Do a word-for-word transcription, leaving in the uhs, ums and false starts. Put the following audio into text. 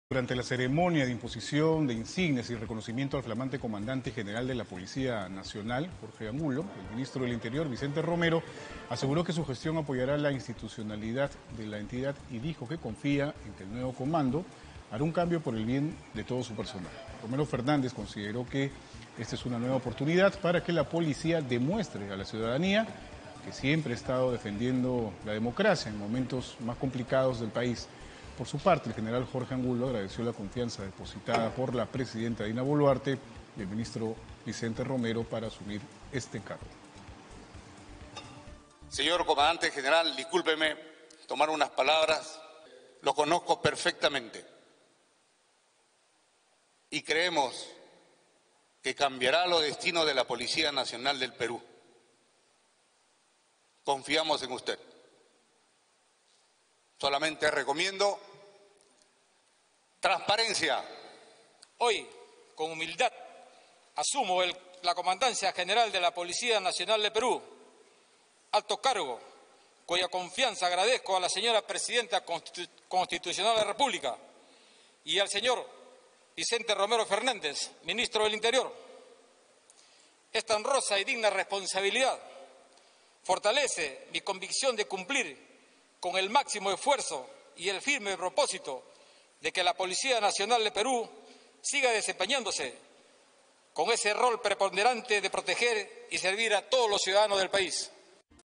Durante la ceremonia de imposición de insignias y reconocimiento al flamante comandante general de la Policía Nacional, Jorge Angulo, el ministro del Interior, Vicente Romero, aseguró que su gestión apoyará la institucionalidad de la entidad y dijo que confía en que el nuevo comando hará un cambio por el bien de todo su personal. Romero Fernández consideró que esta es una nueva oportunidad para que la policía demuestre a la ciudadanía que siempre ha estado defendiendo la democracia en momentos más complicados del país. Por su parte, el general Jorge Angulo agradeció la confianza depositada por la presidenta Dina Boluarte y el ministro Vicente Romero para asumir este cargo. Señor comandante general, discúlpeme tomar unas palabras, lo conozco perfectamente y creemos que cambiará los destinos de la Policía Nacional del Perú. Confiamos en usted. Solamente recomiendo transparencia. Hoy, con humildad, asumo el, la Comandancia General de la Policía Nacional de Perú, alto cargo, cuya confianza agradezco a la señora Presidenta Constitu- Constitucional de la República y al señor Vicente Romero Fernández, Ministro del Interior. Esta honrosa y digna responsabilidad fortalece mi convicción de cumplir con el máximo esfuerzo y el firme propósito de que la Policía Nacional de Perú siga desempeñándose con ese rol preponderante de proteger y servir a todos los ciudadanos del país.